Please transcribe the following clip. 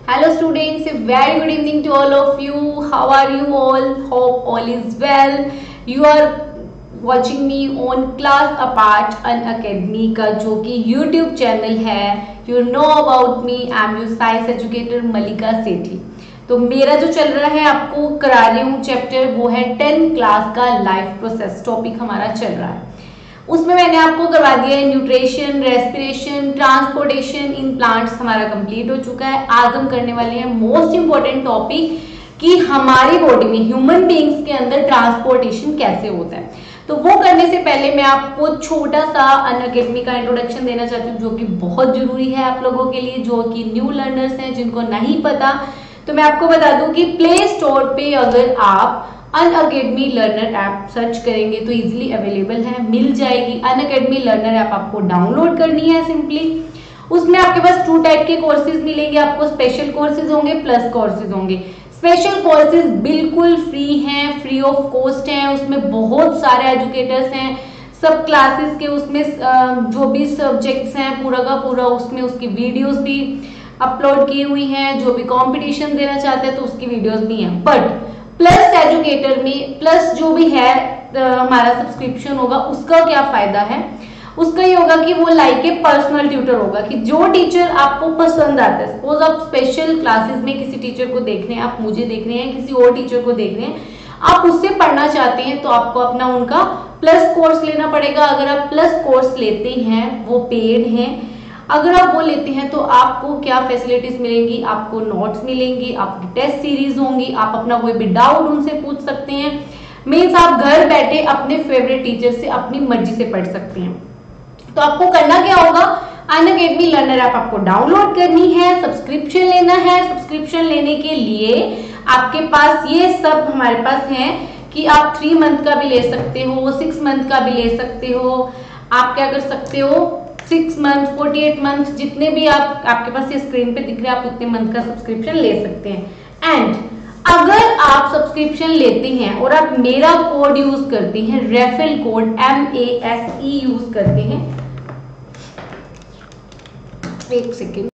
Hello students, a very good evening to all of you. How are you all? Hope all is well. You are watching me on Class Apart Unacademy का जो कि YouTube channel है. You know about me. I am your science educator Malika Sethi. तो मेरा जो चल रहा है आपको करा रही हूँ चैप्टर, वो है 10th क्लास का लाइफ प्रोसेस टॉपिक हमारा चल रहा है. उसमें मैंने आपको करवा दिया है nutrition, respiration, transportation in plants हमारा कंप्लीट हो चुका है. आज हम करने वाले हैं मोस्ट इंपॉर्टेंट टॉपिक कि हमारी बॉडी में ह्यूमन बींग्स के अंदर ट्रांसपोर्टेशन कैसे होता है. तो वो करने से पहले मैं आपको छोटा सा अनअकैडमी का इंट्रोडक्शन देना चाहती हूँ, जो कि बहुत जरूरी है आप लोगों के लिए जो कि न्यू लर्नर्स हैं, जिनको नहीं पता. तो मैं आपको बता दूं कि प्ले स्टोर पे अगर आप अनअकैडमी लर्नर ऐप सर्च करेंगे तो इजीली अवेलेबल है, मिल जाएगी. अनअकैडमी लर्नर ऐप आपको डाउनलोड करनी है सिंपली. उसमें आपके पास 2 टाइप के कोर्सेज मिलेंगे आपको. स्पेशल कोर्सेज होंगे, प्लस कोर्सेज होंगे. स्पेशल कोर्सेज बिल्कुल फ्री हैं, फ्री ऑफ कॉस्ट हैं. उसमें बहुत सारे एजुकेटर्स हैं, सब क्लासेस के. उसमें जो भी सब्जेक्ट्स हैं पूरा का पूरा, उसमें उसकी वीडियोस भी अपलोड की हुई हैं. जो भी कंपटीशन देना चाहते हैं तो उसकी वीडियोस भी हैं. बट प्लस एजुकेटर में प्लस जो भी है हमारा सब्सक्रिप्शन होगा, उसका क्या फायदा है? उसका ये होगा कि वो लाइक ए पर्सनल ट्यूटर होगा, कि जो टीचर आपको पसंद आता है. सपोज आप स्पेशल क्लासेस में किसी टीचर को देख रहे हैं, आप मुझे देख रहे हैं, किसी और टीचर को देख रहे हैं, आप उससे पढ़ना चाहते हैं तो आपको अपना उनका प्लस कोर्स लेना पड़ेगा. अगर आप प्लस कोर्स लेते हैं, वो पेड हैं. अगर आप वो लेते हैं तो आपको क्या फैसिलिटीज मिलेंगी? आपको नोट्स मिलेंगी, आपकी टेस्ट सीरीज होंगी, आप अपना कोई भी डाउट उनसे पूछ सकते हैं. मीन्स आप घर बैठे अपने फेवरेट टीचर से अपनी मर्जी से पढ़ सकते हैं. तो आपको करना क्या होगा? अनअकैडमी लर्नर ऐप आपको डाउनलोड करनी है, सब्सक्रिप्शन लेना है. सब्सक्रिप्शन लेने के लिए आपके पास ये सब हमारे पास है कि आप 3 मंथ का भी ले सकते हो, 6 मंथ का भी ले सकते हो. आप क्या कर सकते हो? 6 मंथ, 48 मंथ, जितने भी आपके पास ये स्क्रीन पे दिख रहे हैं, आप उतने मंथ का सब्सक्रिप्शन ले सकते हैं. एंड अगर आप सब्सक्रिप्शन लेते हैं और आप मेरा कोड यूज करते हैं, रेफरल कोड MASE यूज करते हैं, एक सेकेंड,